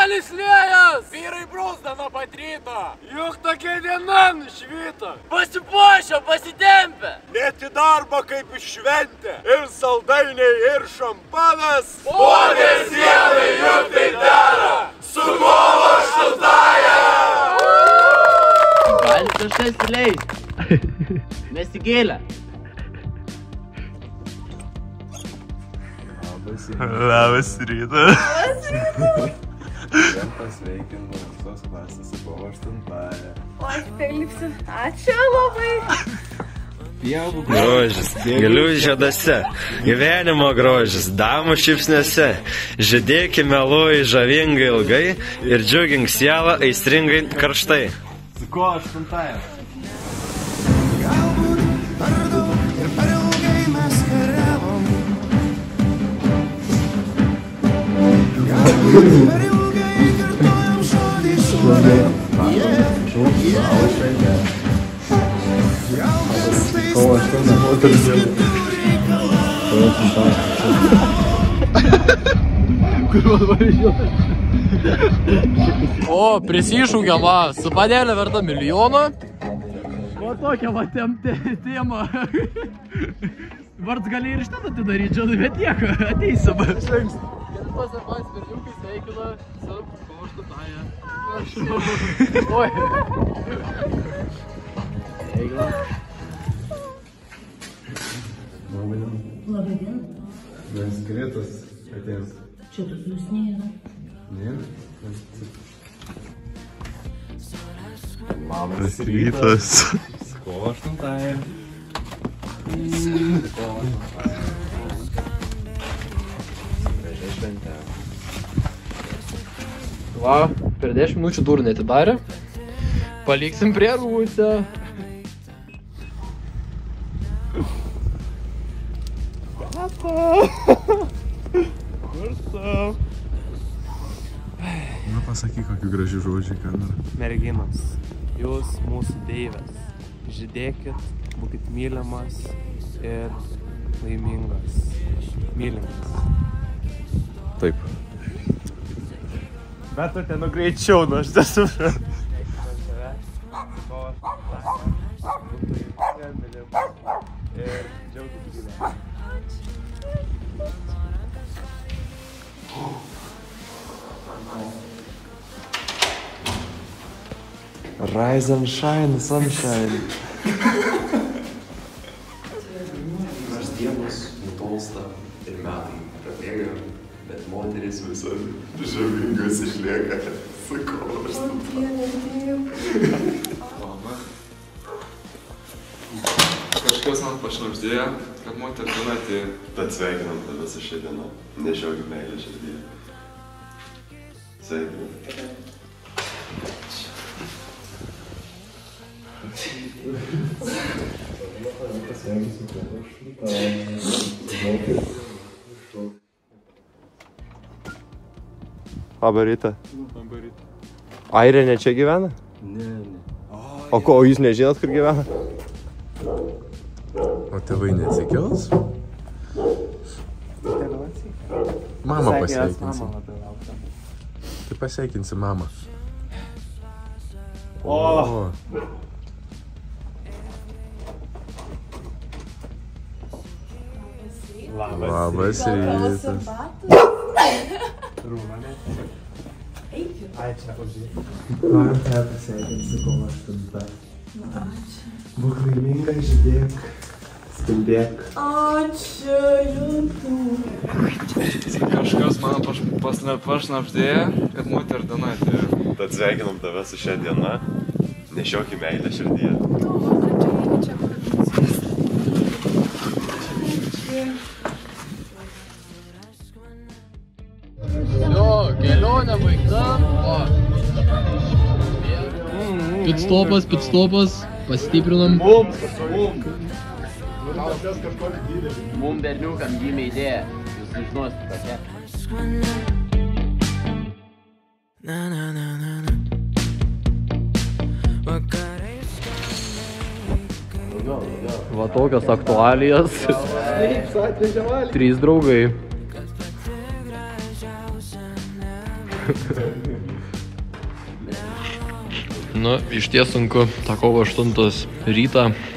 Saulės lėjas! Vyrai brūzda nuo pat ryto! Juk tokia diena nušvyto! Pasipuošę, pasitempę! Net į darbą kaip į šventę! Ir saldainiai, ir šampanas! Podė sielai juk tai daro! Su kovo 8-ąja! Galit kažkas įleisti. Nesigėlę. Labas rytas. Vėl pasveikinu visos klasės su kovo 8-ąja. O aš pelipsiu. Ačiū labai. Grožis, gėlių žiedose, gyvenimo grožis, damų šypsniuose. Žydėkime lūjį žavingai ilgai ir džiugink sielą aistringai karštai. Su kovo 8-ąja. O, prisišūkiama su panelė verta milijono. O tokia va tema. Vards gali ir iš ten atidaryti, žinai, bet nieko, ateisim. Pas ir pas berniukai sveikina su kovo 8-ąja. Oi. Sveikina. Labai diena. Mes Gretas atėjom. Čia tokių jūs nėra. Nėra? Labas rytas. Su kovo 8-ąja. Gražiai šventė. Va, per 10 minučių durų netidarė. Paliksim prie rūsio. Na pasakyk, kokiu gražiu žodžiu kamera. Merginos, jūs mūsų deivės. Žydėkit, būkit mylimas ir laimingas. Mylimas. Taip. Bet tu ten greičiau, nu aš nesuprantu. Ir džiaugtis gyvenimą. Rise and shine, sunshine. Nors dienos nutolsta ir metai prabėga, bet moteris visur žavingos išlieka. Su kovo 8-ąja. Kažkas man pašnabždėjo, kad moterų diena atėjo. Tad sveikinam tave su šia diena. Nešiokit meilę širdyje. Sveikinam. Labą rytą. Airė ne čia gyvena? Ne. O ko, o jūs nežinot, kur gyvena? O tėvai neatsikels? Mamą pasveikinsi. Tai pasveikinsi mamą. O. Labas rytas. Norim tave pasveikinti su kovo 8-ąja. Būk laiminga, žydėk, spindėk. Ačiū, jūsų. Kažkas man pašnabždėjo, kad moterų diena atėjo. Tad sveikinam tave su šia diena. Nešiokit meilę širdyje. Jo, kelionė baigta. Pitstopas, pasitiprinam. Mum berniukam gimė idėja. Jūs nežinosit tokia. Va tokios aktualijas. 3 draugai. Nu, iš ties sunku, tą kovo 8 rytą